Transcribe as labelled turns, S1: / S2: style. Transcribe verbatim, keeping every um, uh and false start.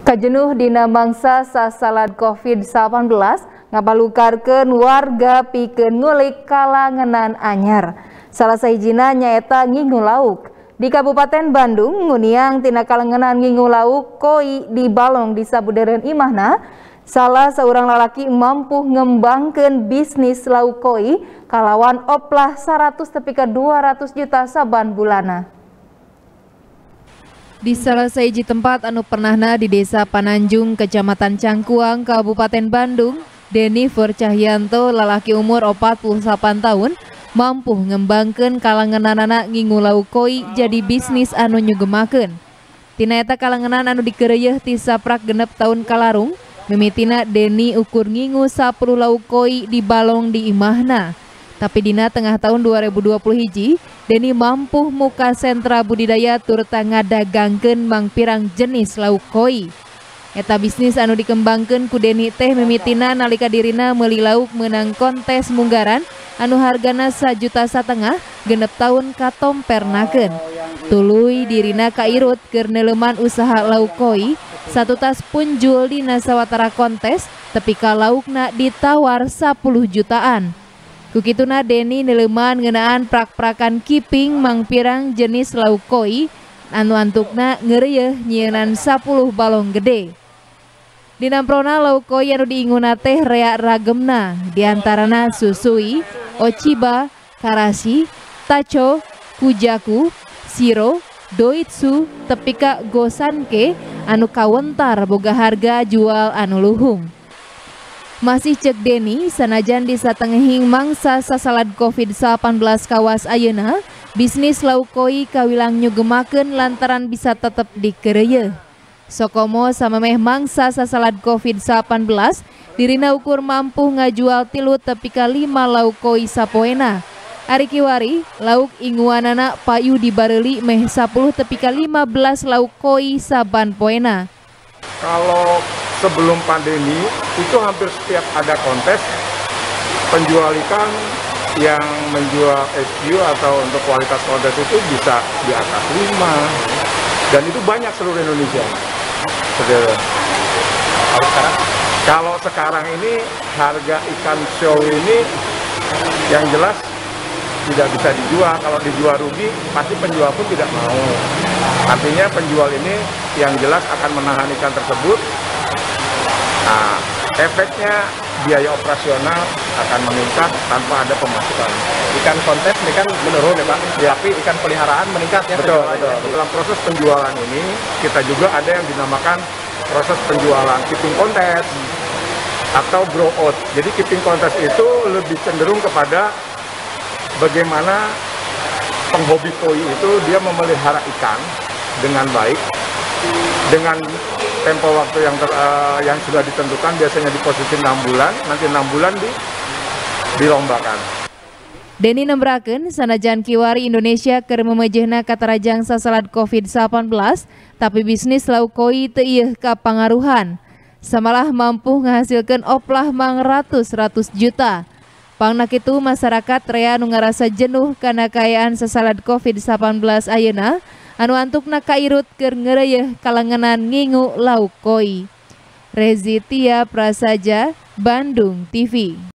S1: Kajenuh dina mangsa sasalad covid delapan belas ngabalukarkeun warga pikeun ngulik kalanganan anyar. Salah sahijina nyaeta ngingu lauk. Di Kabupaten Bandung, nguniang tina kalanganan ngingu lauk koi di Balong di sabudeureun imahna, salah seorang lalaki mampu ngembangkeun bisnis lauk koi kalawan oplah seratus tepi ka dua ratus juta saban bulana. Di salah sahiji tempat anu pernahna di Desa Pananjung, Kecamatan Cangkuang, Kabupaten Bandung, Denifer Cahyanto, lalaki umur opat puluh delapan tahun, mampu ngembangkeun kalanganana ngingu lauk koi jadi bisnis anu nyugemakeun. Tina eta kalanganan anu dikeureuh ti saprak genep tahun kalarung, mimitina Deni ukur ngingu sapuluh lauk koi di Balong di imahna. Tapi dina tengah tahun dua ribu dua puluh hiji, Deni mampu muka sentra budidaya turta ngadagangkeun mangpirang jenis lauk koi. Eta bisnis anu dikembangkeun ku Deni teh mimitina nalika dirina meuli lauk menang kontes munggaran anu hargana sajuta satengah genep tahun katompernakeun. Tuluy dirina kairut keur neuleuman usaha lauk koi, satu tas punjul dina sawatara kontes tepi ka laukna ditawar sepuluh jutaan. Kukituna Deni neuleuman ngeunaan prak-prakan kiping mangpirang jenis lauk koi anu antukna ngeureuyeuh nyieunnan sepuluh balong gede. Dinamprona lauk koi anu diinguna teh rea ragemna, diantarana susui, ochiba, karashi, tacho, kujaku, siro, doitsu, tepi ka gosanke anu kawentar boga harga jual anu luhung. Masih cek Deni, sanajan di satengahing mangsa sasalad covid delapan belas kawas ayeuna, bisnis lauk koi kawilang nyugemakeun lantaran bisa tetep dikeureueuh. Sokomo samemeh mangsa sasalad covid delapan belas, dirina ukur mampu ngajual tilu tepi ka lima lauk koi sapoena. Ari kiwari, lauk inguanana payu dibareuli meh sepuluh tepi ka lima belas lauk koi saban poena.
S2: Kalau sebelum pandemi itu hampir setiap ada kontes penjual ikan yang menjual S Q atau untuk kualitas kontes itu bisa di atas lima, dan itu banyak seluruh Indonesia. Kalau sekarang, kalau sekarang ini harga ikan show ini yang jelas tidak bisa dijual. Kalau dijual rugi pasti penjual pun tidak mau. Artinya penjual ini yang jelas akan menahan ikan tersebut. Nah, efeknya biaya operasional akan meningkat tanpa ada pemasukan.
S3: Ikan kontes ini kan menurun ya Pak, ya. Tapi ikan peliharaan meningkat ya.
S2: Betul, betul. Dalam proses penjualan ini kita juga ada yang dinamakan proses penjualan keeping kontes atau grow out. Jadi keeping kontes itu lebih cenderung kepada bagaimana penghobi koi itu dia memelihara ikan dengan baik, dengan tempo waktu yang ter, uh, yang sudah ditentukan, biasanya di posisi enam bulan, nanti enam bulan di dilombakan.
S1: Deni nembrakeun sanajan kiwari Indonesia keur memejehna katarajang sasalad covid delapan belas, tapi bisnis lauk koi teu ieuh kapangaruhan. Samalah mampu ngahasilkeun oplah mang ratus-ratus juta. Pangna kitu masyarakat rea nu ngarasa jenuh kana kaayaan sasalad covid delapan belas ayeuna, anu antukna kairut keur ngeureuyeuh kalanganan ngingu lauk koi. Rezi Tia Prasaja, Bandung T V.